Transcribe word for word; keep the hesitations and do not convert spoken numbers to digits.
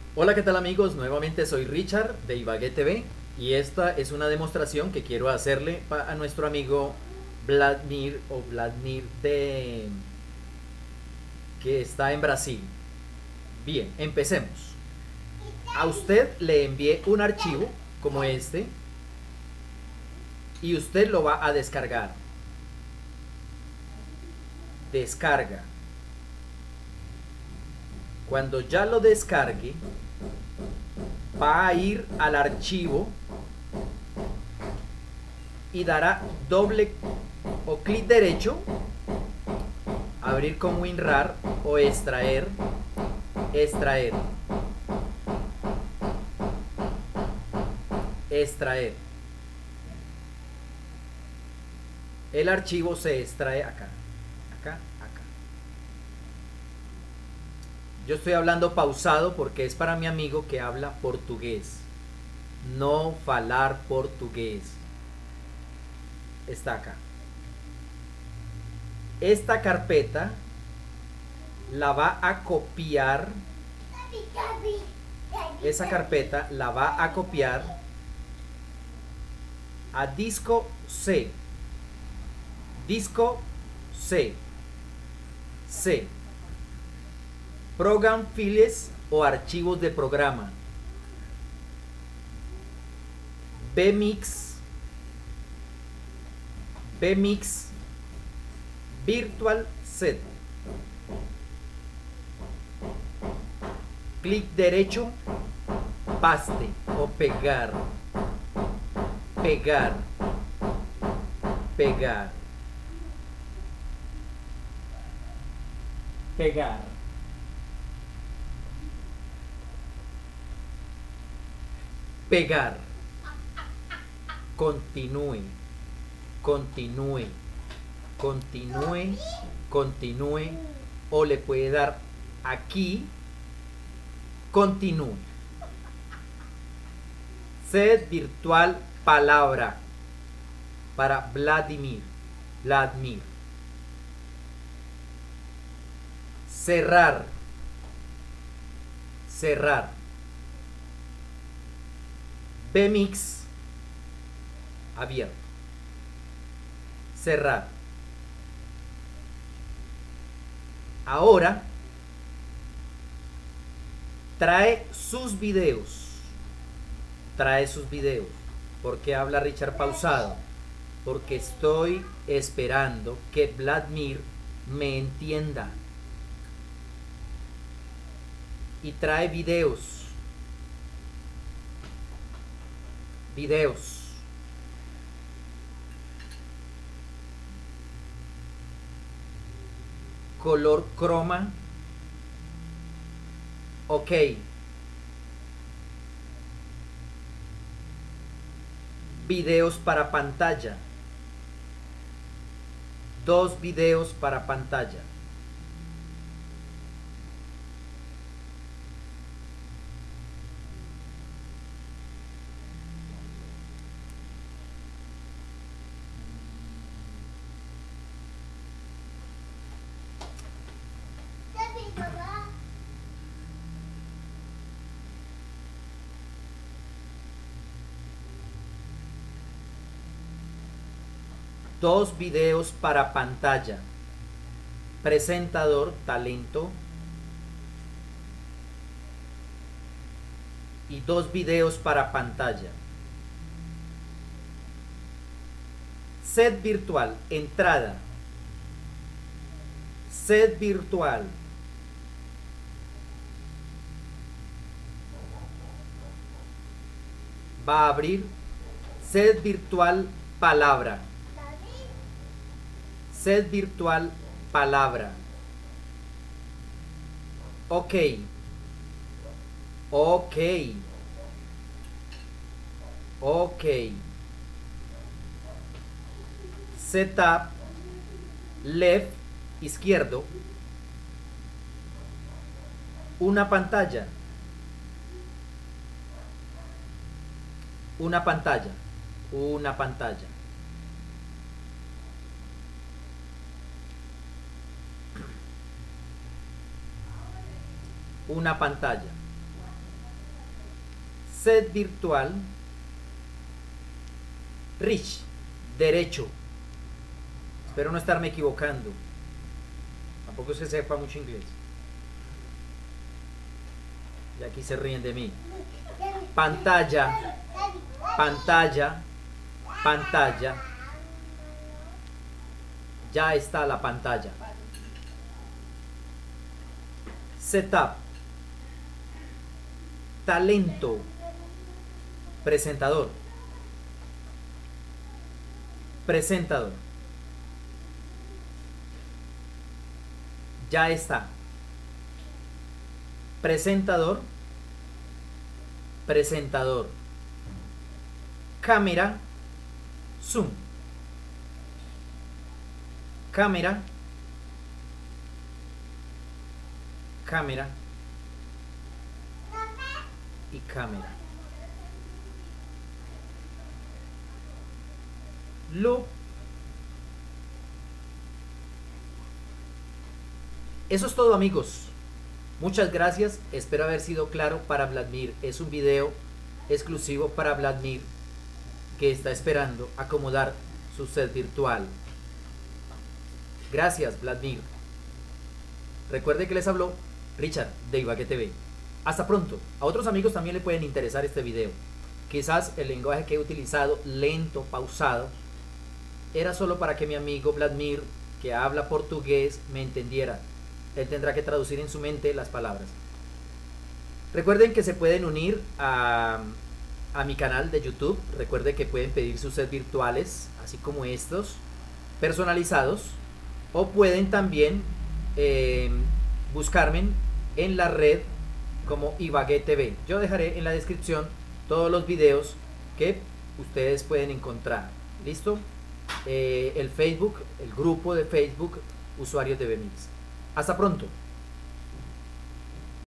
Hola, ¿qué tal amigos? Nuevamente soy Richard de Ibagué T V y esta es una demostración que quiero hacerle a nuestro amigo Vladimir o Vladimir de que está en Brasil. Bien, empecemos. A usted le envié un archivo como este y usted lo va a descargar. Descarga. Cuando ya lo descargue, va a ir al archivo y dará doble o clic derecho, abrir con WinRAR o extraer, extraer, extraer. El archivo se extrae acá, acá, acá. Yo estoy hablando pausado porque es para mi amigo que habla portugués. No falar portugués. Está acá. Esta carpeta la va a copiar. Esa carpeta la va a copiar a disco C. Disco C. C. Program files o archivos de programa. Bmix. Bmix Virtual Set. Clic derecho, paste o pegar. Pegar. Pegar. Pegar. Pegar. Continúe. Continúe. Continúe. Continúe. O le puede dar aquí. Continúe. Set virtual palabra para Vladimir. Vladimir. Cerrar. Cerrar. Bmix abierto. Cerrar. Ahora trae sus videos. Trae sus videos. ¿Por qué habla Richard pausado? Porque estoy esperando que Vladimir me entienda. Y trae videos. Videos. Color croma. Ok. Videos para pantalla. Dos videos para pantalla. Dos videos para pantalla. Presentador, talento. Y dos videos para pantalla. Set virtual, entrada. Set virtual. Va a abrir. Set virtual, palabra. Set virtual, palabra. Ok. Ok. Ok. Setup. Left. Izquierdo. Una pantalla. Una pantalla. Una pantalla. Una pantalla. set virtual Rich, derecho. Espero no estarme equivocando. Tampoco se sepa mucho inglés. Y aquí se ríen de mí. Pantalla, pantalla, pantalla. Ya está la pantalla. Setup. Talento. Presentador. Presentador. Ya está. Presentador. Presentador. Cámara. Zoom. Cámara. Cámara. Y cámara. Loop. Eso es todo, amigos. Muchas gracias. Espero haber sido claro para Vladimir. Es un video exclusivo para Vladimir, que está esperando acomodar su set virtual. Gracias, Vladimir. Recuerde que les habló Richard de Ibagué T V. Hasta pronto. A otros amigos también le pueden interesar este video. Quizás el lenguaje que he utilizado, lento, pausado, era solo para que mi amigo Vladimir, que habla portugués, me entendiera. Él tendrá que traducir en su mente las palabras. Recuerden que se pueden unir a, a mi canal de YouTube. Recuerden que pueden pedir sus sets virtuales, así como estos, personalizados. O pueden también eh, buscarme en la red como Ibagué T V. Yo dejaré en la descripción todos los videos que ustedes pueden encontrar. ¿Listo? Eh, el Facebook, el grupo de Facebook, usuarios de Vmix. Hasta pronto.